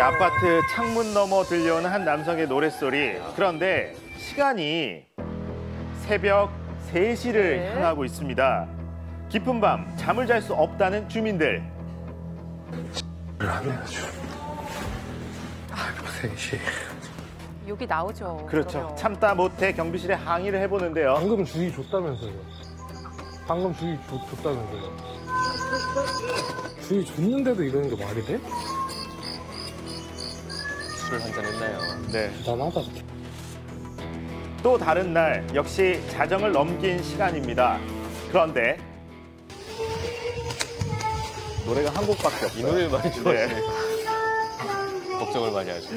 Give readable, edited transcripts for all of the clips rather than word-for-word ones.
아파트 창문 너머 들려오는 한 남성의 노랫소리. 그런데 시간이 새벽 3시를 향하고 있습니다. 깊은 밤 잠을 잘 수 없다는 주민들. 안 해가지고. 아이고, 3시. 욕이 나오죠. 그렇죠. 그러면. 참다 못해 경비실에 항의를 해보는데요. 방금 주의 줬다면서요. 방금 주의 줬다면서요. 주의 줬는데도 이러는 게 말이 돼? 술을 한잔 했나요? 네. 대단하다. 또 다른 날 역시 자정을 넘긴 시간입니다. 그런데 노래가 한 곡밖에 없어요. 이 노래를 많이 좋아하시네. 네. 걱정을 많이 하시고.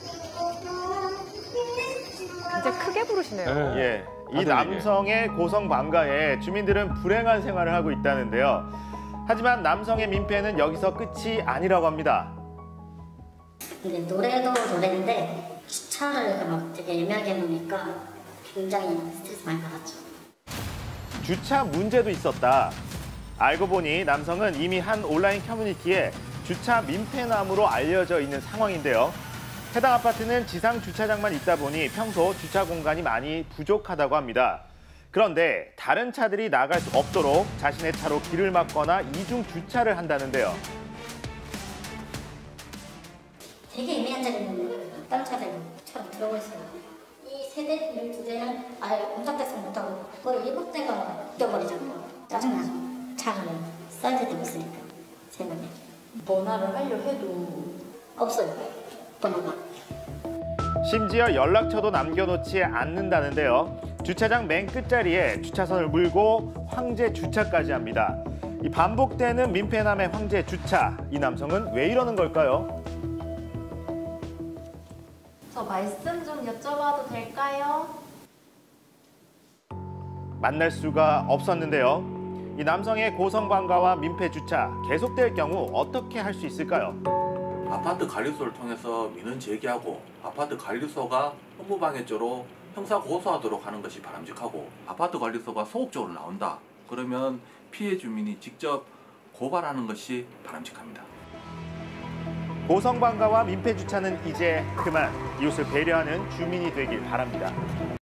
굉장히 크게 부르시네요. 네. 예, 이 하늘이게. 남성의 고성방가에 주민들은 불행한 생활을 하고 있다는데요. 하지만 남성의 민폐는 여기서 끝이 아니라고 합니다. 근데 노래도 노래인데 주차를 이렇게 막 되게 애매하게 해놓으니까 굉장히 스트레스 많이 받았죠. 주차 문제도 있었다. 알고 보니 남성은 이미 한 온라인 커뮤니티에 주차 민폐남으로 알려져 있는 상황인데요. 해당 아파트는 지상 주차장만 있다 보니 평소 주차 공간이 많이 부족하다고 합니다. 그런데 다른 차들이 나갈 수 없도록 자신의 차로 길을 막거나 이중 주차를 한다는데요. 되게 애매한 자리에 있는 거예요. 다른 차들이 차로 들어오고 있어요. 이 세대, 이 두 대는 아예 꼼짝달싹 못하고 그걸 7대가 뛰어버리잖아요. 짜증나죠. 차를 써야 되고 있으니까 새벽에. 전화를 하려 해도 없어요. 번호가. 심지어 연락처도 남겨놓지 않는다는데요. 주차장 맨 끝자리에 주차선을 물고 황제 주차까지 합니다. 이 반복되는 민폐남의 황제 주차. 이 남성은 왜 이러는 걸까요? 저 말씀 좀 여쭤봐도 될까요? 만날 수가 없었는데요. 이 남성의 고성방가와 민폐 주차 계속될 경우 어떻게 할 수 있을까요? 아파트 관리소를 통해서 민원 제기하고 아파트 관리소가 업무방해죄로 형사 고소하도록 하는 것이 바람직하고, 아파트 관리소가 소극적으로 나온다 그러면 피해 주민이 직접 고발하는 것이 바람직합니다. 고성방가와 민폐 주차는 이제 그만. 이웃을 배려하는 주민이 되길 바랍니다.